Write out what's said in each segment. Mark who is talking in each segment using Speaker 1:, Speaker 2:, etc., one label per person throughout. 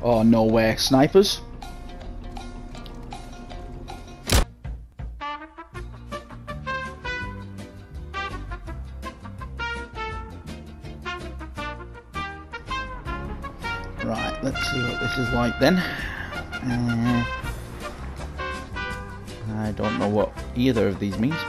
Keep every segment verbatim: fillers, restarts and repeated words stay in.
Speaker 1: Oh, no way. Snipers? Right, let's see what this is like then. Uh, I don't know what either of these means.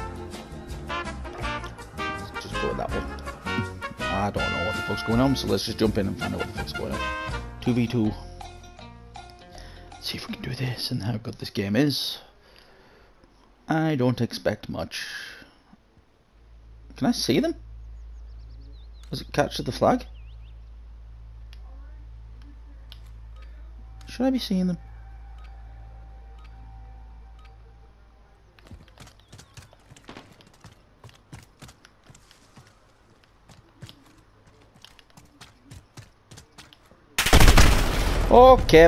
Speaker 1: Let's just go with that one. I don't know what the fuck's going on, so let's just jump in and find out what the fuck's going on. two v two. See if we can do this and how good this game is. I don't expect much. Can I see them? Does it catch the flag? Should I be seeing them? Okay.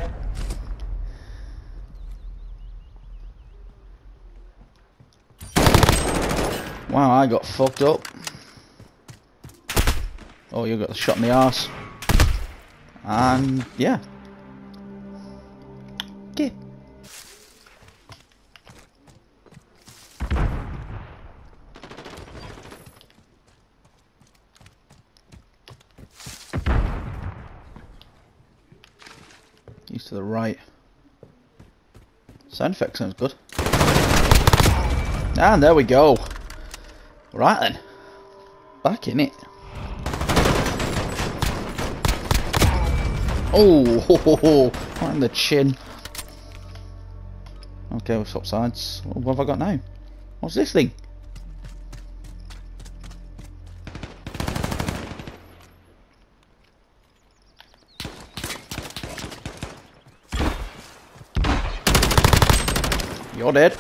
Speaker 1: Wow, I got fucked up. Oh, you got the shot in the arse. And yeah. Okay. He's to the right. Sound effect sounds good. And there we go. Right then. Back in it. Oh, ho, ho, ho. Right in the chin. Okay, we'll swap sides. What have I got now? What's this thing? You're dead.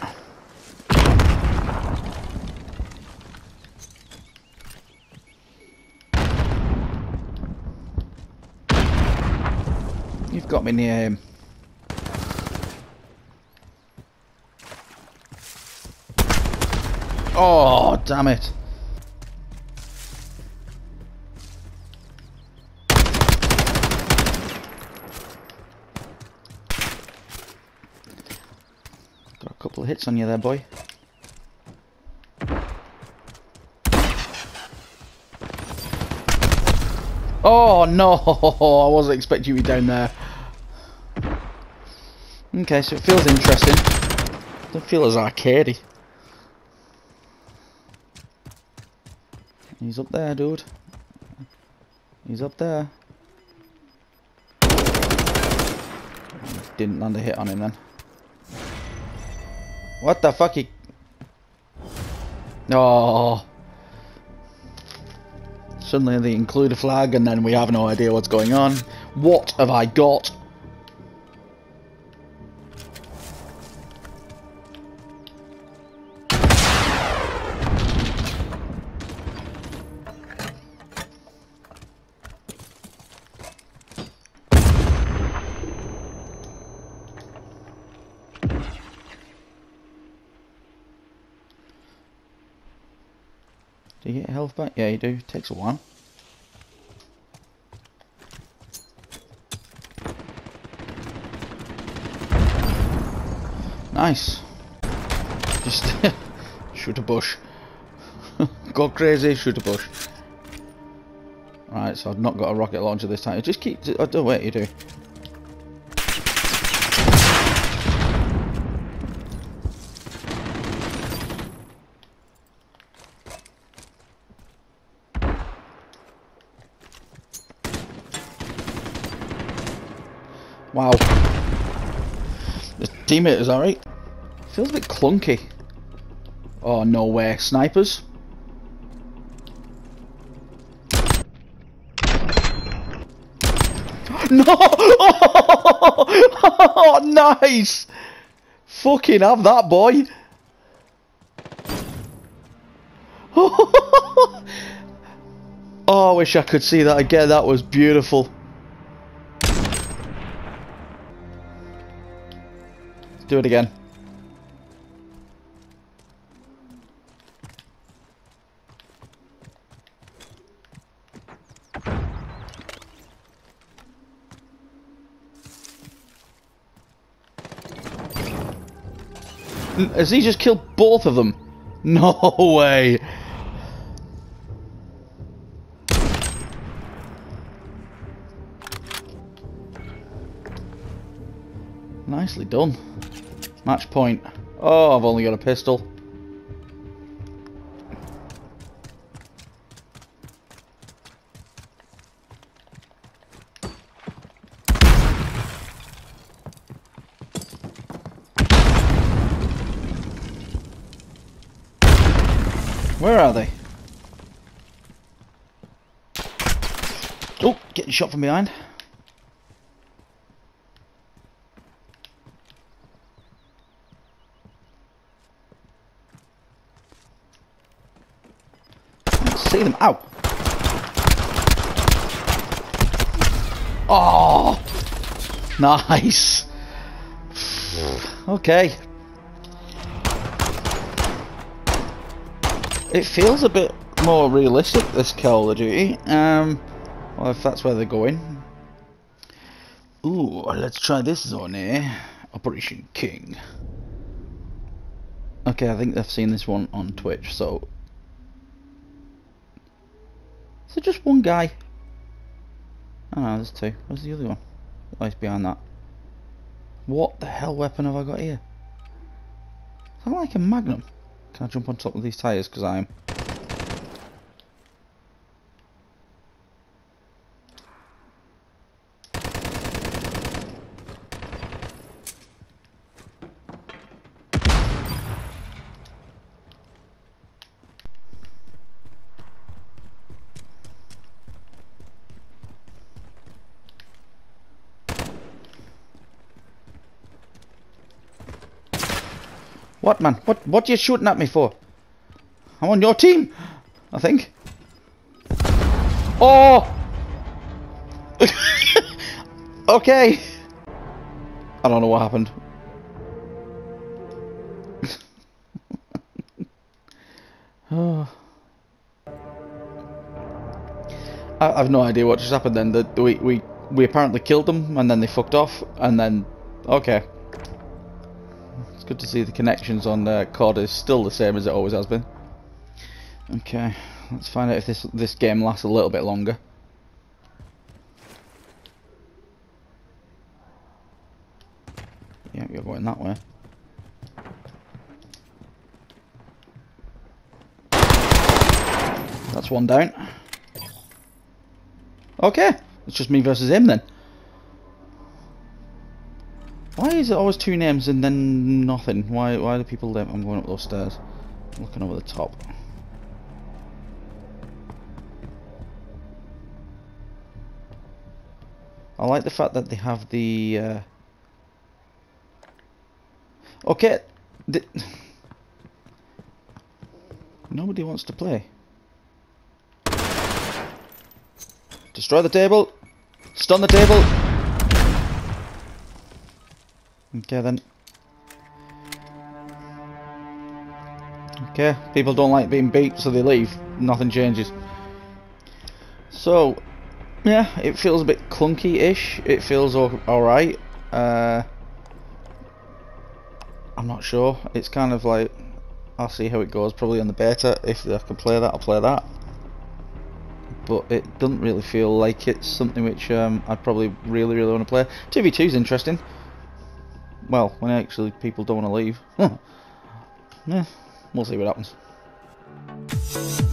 Speaker 1: You've got me near him. Oh, damn it. Got a couple of hits on you there, boy. Oh, no. I wasn't expecting you to be down there. Okay, so it feels interesting. Doesn't feel as arcadey. He's up there, dude. He's up there. Didn't land a hit on him then. What the fuck? He... Oh. Suddenly they include a flag and then we have no idea what's going on. What have I got? Do you get health back? Yeah, you do. Takes a while. Nice. Just shoot a bush. Go crazy, shoot a bush. Right, so I've not got a rocket launcher this time. Just keep... Oh, don't wait, you do. Wow. The teammate is alright. Feels a bit clunky. Oh, no way. Snipers? No! Oh, nice! Fucking have that, boy! Oh, I wish I could see that again. That was beautiful. Let's do it again. Has he just killed both of them? No way. Nicely done. Match point. Oh, I've only got a pistol. Where are they? Oh, getting shot from behind. See them. Ow! Oh! Nice! Okay. It feels a bit more realistic, this Call of Duty. Um, well, if that's where they're going. Ooh, let's try this zone here. Operation King. Okay, I think I've seen this one on Twitch, so... Is it just one guy? Oh no, there's two. Where's the other one? Oh, he's behind that. What the hell weapon have I got here? Is that like a Magnum? Can I jump on top of these tyres? Because I'm... What, man? What what are you shooting at me for? I'm on your team, I think. Oh! Okay. I don't know what happened. Oh. I, I've no idea what just happened then. That we, we, we apparently killed them and then they fucked off and then... Okay. Good to see the connections on the C O D is still the same as it always has been. Okay, let's find out if this this game lasts a little bit longer. Yeah, you're going that way. That's one down. Okay, it's just me versus him then. Why is it always two names and then nothing? Why why do people live? I'm going up those stairs. I'm looking over the top. I like the fact that they have the... Uh... Okay. The... Nobody wants to play. Destroy the table. Stun the table. Okay then. Okay, people don't like being beat, so they leave. Nothing changes. So, yeah, it feels a bit clunky-ish. It feels alright. Uh, I'm not sure. It's kind of like, I'll see how it goes. Probably on the beta. If I can play that, I'll play that. But it doesn't really feel like it's something which um, I'd probably really, really want to play. two v two is interesting. Well, when actually people don't want to leave. Yeah, we'll see what happens.